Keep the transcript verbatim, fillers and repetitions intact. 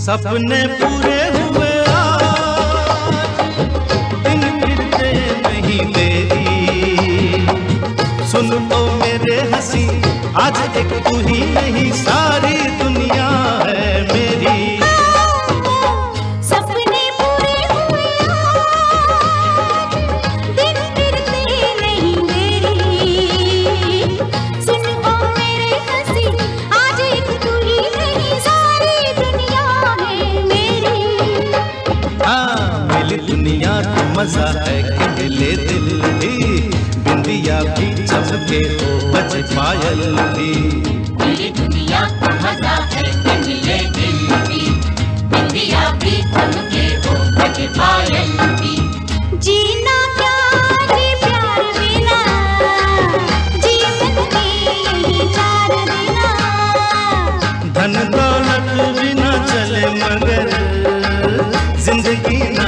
सपने पूरे हुए आज, दिन गिरते नहीं तेरी। सुन तो मेरे हंसी, आज एक तू ही नहीं सारी दुनिया है मेरी। सपने पूरे हुए आज, दिन गिरते नहीं तेरी। सुन ओ मेरे हंसी, आज एक तू ही नहीं सारी दुनिया है मेरी। हाँ मिली दुनिया तो मजा है कि मिले दिल भी, बिंदिया भी चमके हो बज पायल भी। मिली दुनिया तो मजा है कि मिले दिल भी, बिंदिया भी चमके हो बज पायल भी। जीना क्या जी प्यार बिना, जीवन की यही चार देना। धन दौलत बिना चले मगर जिंदगी